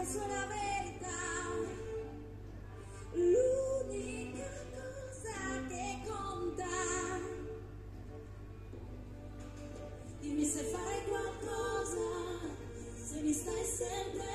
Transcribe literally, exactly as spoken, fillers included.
la sola verità, l'unica cosa che conta. Dimmi se fai qualcosa, se mi stai sempre